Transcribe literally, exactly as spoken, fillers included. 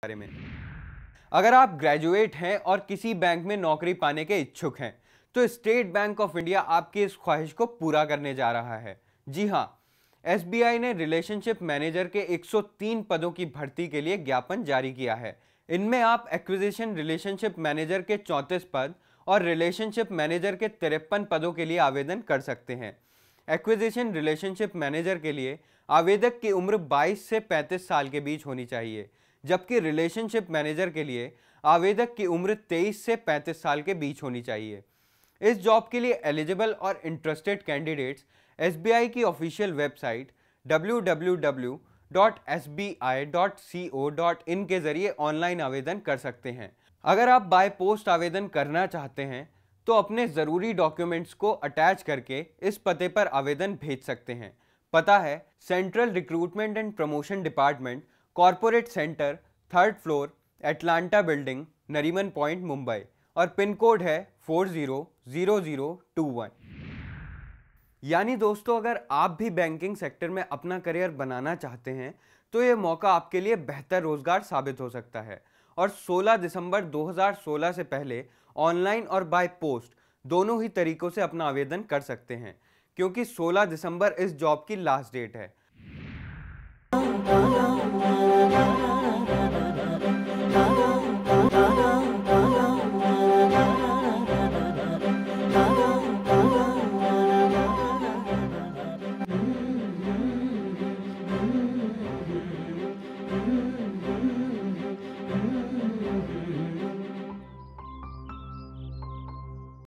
बारे में। अगर आप ग्रेजुएट हैं और किसी बैंक में नौकरी पाने के इच्छुक हैं, तो स्टेट बैंक ऑफ इंडिया आपकी इस ख्वाहिश को पूरा करने जा रहा है। जी हाँ, एस बी आई ने रिलेशनशिप मैनेजर के एक सौ तीन पदों की भर्ती के लिए ज्ञापन जारी किया है। इनमें आप एक्विजिशन रिलेशनशिप मैनेजर के चौंतीस पद और रिलेशनशिप मैनेजर के तिरपन पदों के लिए आवेदन कर सकते हैं। एक्विजिशन रिलेशनशिप मैनेजर के लिए आवेदक की उम्र बाईस से पैंतीस साल के बीच होनी चाहिए, जबकि रिलेशनशिप मैनेजर के लिए आवेदक की उम्र तेईस से पैंतीस साल के बीच होनी चाहिए। इस जॉब के लिए एलिजिबल और interested candidates S B I की official website W W W dot S B I dot C O dot in के जरिए ऑनलाइन आवेदन कर सकते हैं। अगर आप बाय पोस्ट आवेदन करना चाहते हैं तो अपने ज़रूरी डॉक्यूमेंट्स को अटैच करके इस पते पर आवेदन भेज सकते हैं। पता है central recruitment and promotion department, corporate centre, third floor, Atlanta building, Nariman point, Mumbai, और पिन कोड है four zero zero zero two one. यानी दोस्तों, अगर आप भी बैंकिंग सेक्टर में अपना करियर बनाना चाहते हैं तो ये मौका आपके लिए बेहतर रोजगार साबित हो सकता है। और सोलह दिसंबर दो हज़ार सोलह से पहले ऑनलाइन और बाय पोस्ट दोनों ही तरीकों से अपना आवेदन कर सकते हैं, क्योंकि सोलह दिसंबर इस जॉब की लास्ट डेट है।